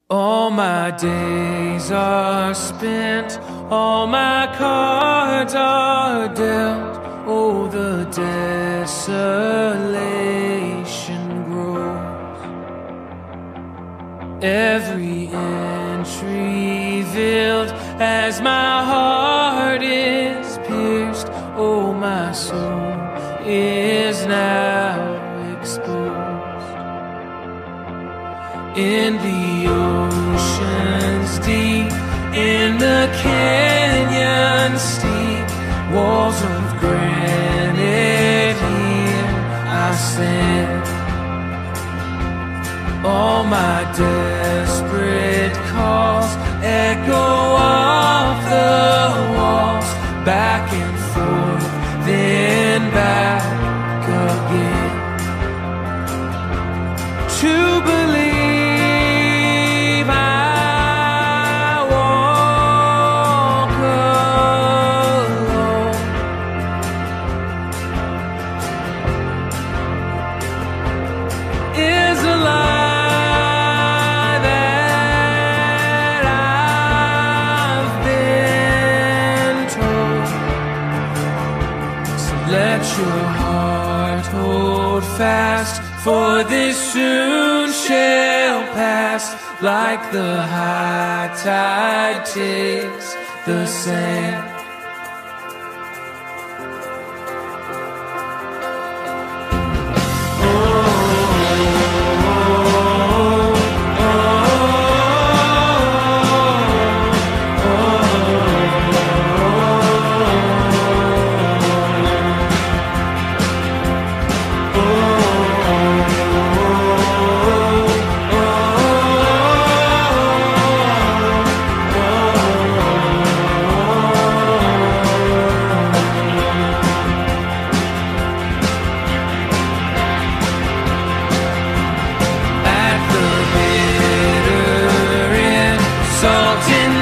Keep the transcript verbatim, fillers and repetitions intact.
All my days are spent, all my cards are dealt. Oh, the desolation grows. Every inch revealed as my heart is pierced. Oh, my soul is now exposed. In the oceans deep, in the canyon steep, walls of granite here I stand. All my desperate calls echo off the walls, back and forth, then back again. To believe is a lie that I've been told. So let your heart hold fast, for this soon shall pass, like the high tide takes the sand. Salt in